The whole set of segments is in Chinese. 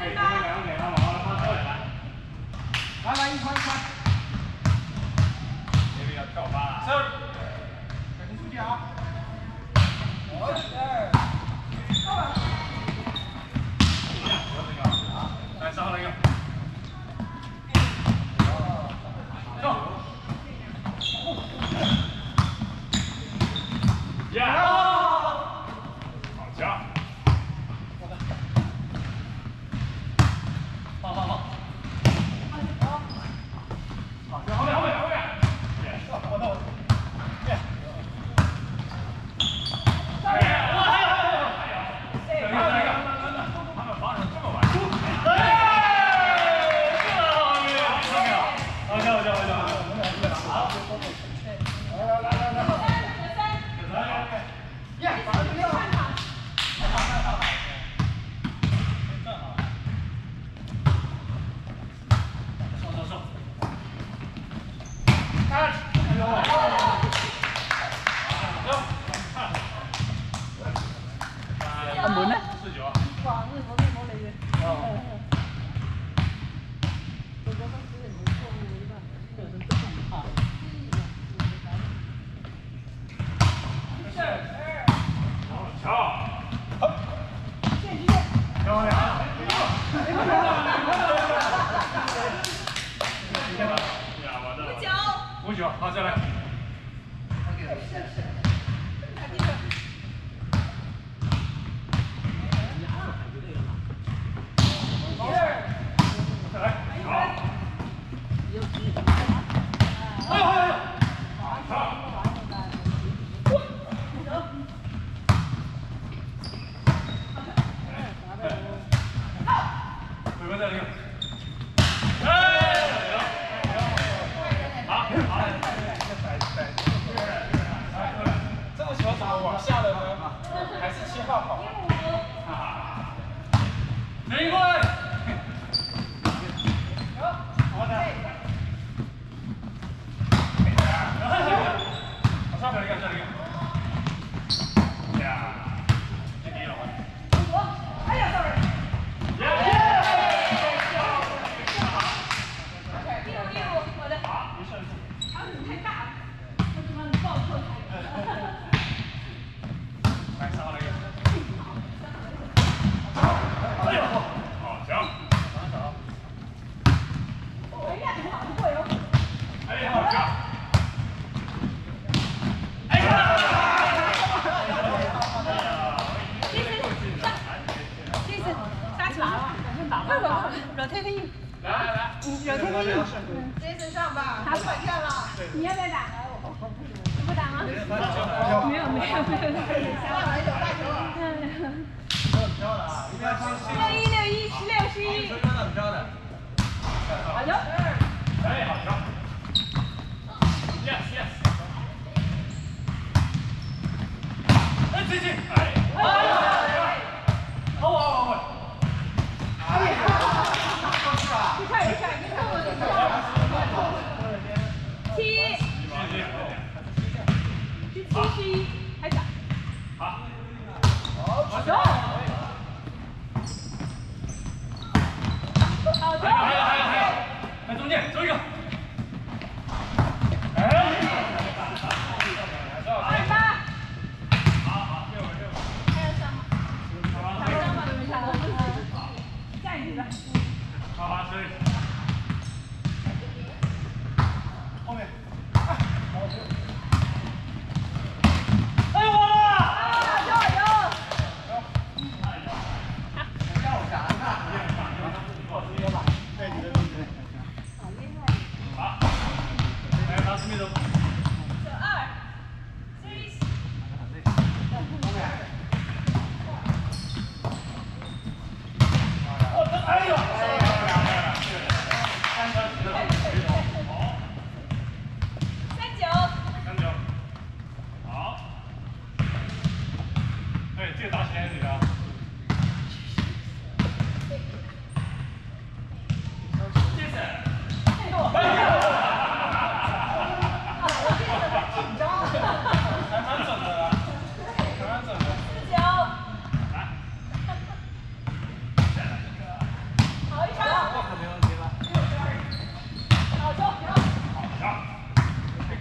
来，一传一传。 这边要跳发了。 赶紧出去啊！ 来，上来一个。走。好球！放。好，后面。 anh muốn đấy. Ui giời, thôi ra đây. Jason 上吧，他快跳了。你要不要打？你不打吗？没有。上来有大球。61、16、11。好球！ 哎，好球 ！Yes。哎，进！哎。好。 你看。71，还打。好球！ 还中间，走一个。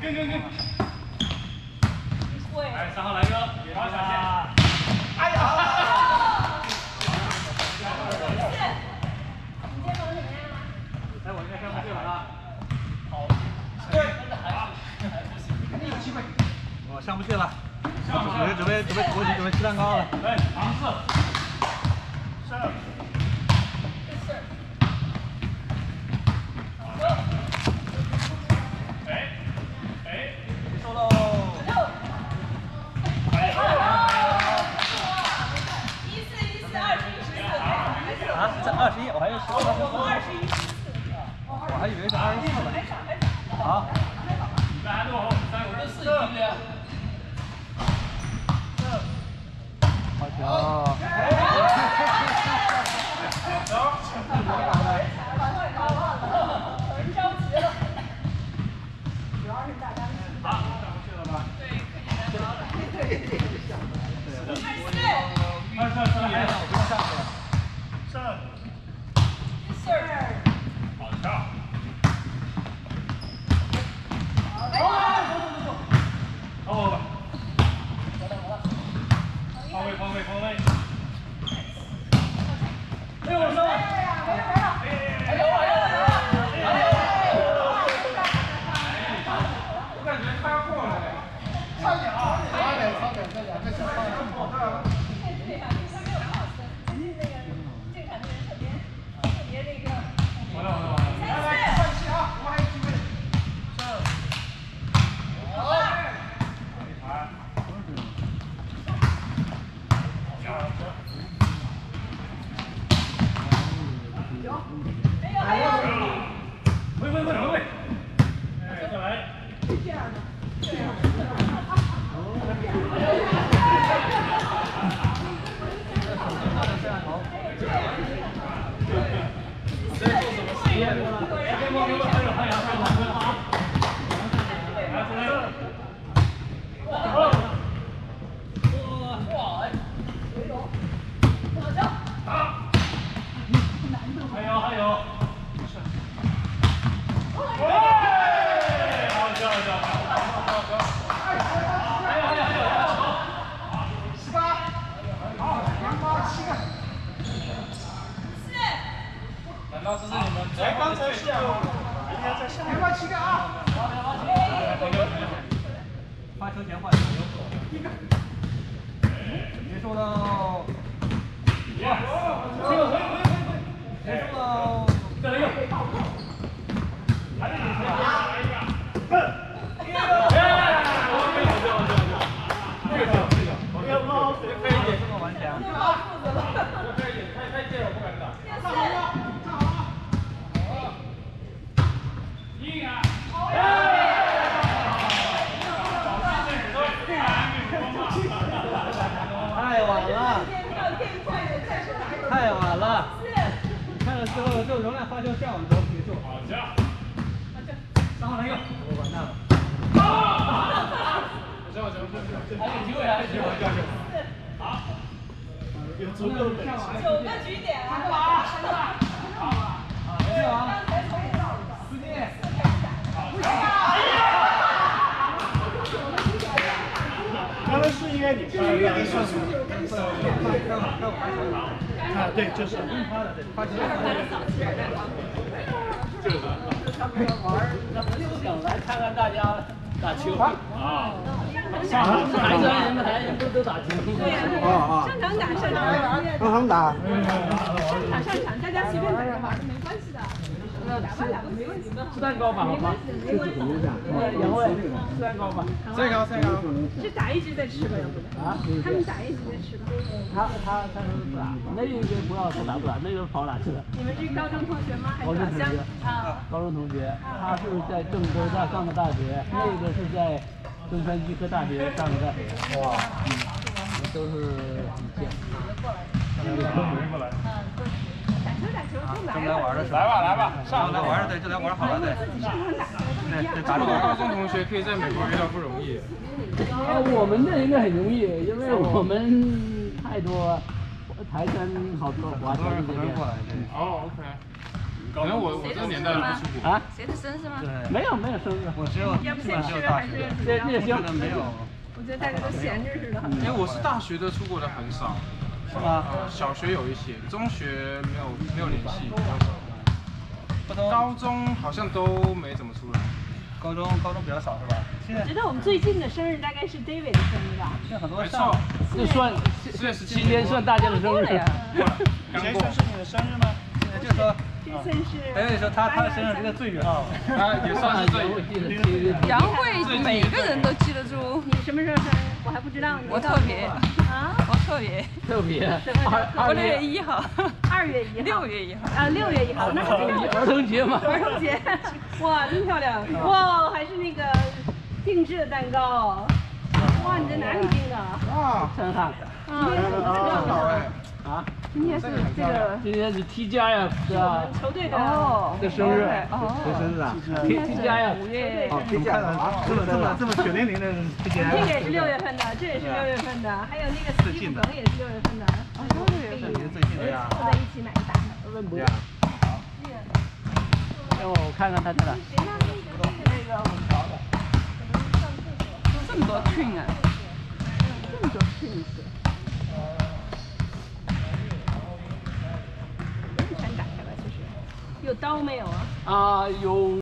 跟。 会。 来，3号来一个，给他闪现。 哎呀！ 你肩膀怎么样啊？ 哎，我应该上不去了啊。 好。 对。 还不行。 肯定有机会。 我上不去了。准备吃蛋糕了。 来，尝试。上。 收喽。啊，这21，我还有10。我还以为是24呢。好。 来，落后3，我这4赢了。 好球！ 很着急了。主要是大家好，上不去了吧？ 对，可以拿 24， 不用上去了。 上。 Sir。 好跳。好吧。方位。哎呦，我上了！ 我感觉他要过来了，差点啊！差点，这小胖子这么好看。 对呀，他没有多少分，就是那个进场的人特别那个。 完了。 来，换气啊！我们还有机会。 回。哎，再来。 这样的。 还有。难道这是你们？ 哎，刚才是啊，别忘7个啊！ 发球前换球。结束喽。结束喽。 再来一个。 太晚了，看的时候就容量发球下网球结束。 好下，3号来一个， 我完蛋了。 还有机会，还有机会。好， 有足够的 9个局点啊！ 没事啊。 司机。刚才是应该你发的，让你算出来。 让我发球。 啊，对，就是。 发球。 想来看看大家打球啊。 台人都打球。 上场打， 让他们打。 上场，大家随便打就好，没关系的。打吧，没问题。 吃蛋糕吧，好吧？杨卫，吃蛋糕吧。 再高。 是打一直在吃吧，要不然？啊？他们打一直在吃吧。 他说不打，那个不要说打不打，那个跑哪去了？ 你们是高中同学吗？还是老乡？啊。 高中同学，他是在郑州上的大学，那个是在中山医科大学上的大学。哇。都是很近。 打球正来玩的时候。 来吧， 上来玩对，正来玩好了对。对，打高中同学可以在美国遇到不容易。 我们这应该很容易，因为我们太多台山好多华侨这边。 哦 ，OK。 可能我这个年代不出国啊？ 谁的生日吗？ 没有生日， 我只有要不先吃还是？ 那行没有。 我觉得大家都闲着似的。 因为我是大学的出国的很少， 是吗？ 小学有一些，中学没有联系， 不都高中好像都没怎么出来。 高中比较少是吧？现在我觉得我们最近的生日大概是 David 的生日吧。 现在很多没错， 这算 4月17 今天算大家的生日。 刚过。 是你的生日吗？现在就说， 这次是。 等于说他的生日离得最远啊。 也算是最。 杨慧每个人都记得住。你什么时候生日？我还不知道。我特别。啊？我特别。 特别。 我6月1号。2月1号。6月1号。啊，6月1号，那是儿童节嘛。 儿童节。哇，真漂亮！哇，还是那个定制的蛋糕。哇，你在哪里订的？ 哇， 震撼。 很好哎。 啊？ 今天是这个今天是 T 加呀，是吧？ 球队的的生日。 谁生日啊 ？T 加呀。 5月。 哦，怎么看到这么血淋淋的这些？ 这个也是6月份的，这也是6月份的，还有那个斯蒂夫梗也是6月份的。哦，6月份的。 最近的呀。 凑在一起买一打。 不要。让我看看他去了。 这么多菌啊！这么多菌子。全打开了，就是。有刀没有啊？ 啊，有。